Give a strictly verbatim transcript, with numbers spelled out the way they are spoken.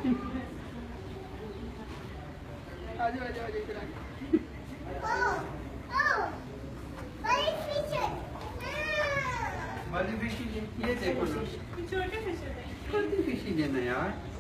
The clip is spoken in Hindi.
आजो आजो आजो इधर आ। बड़ी फिश ये देखो ना, छोटे फिश है, छोटी फिश लेना यार।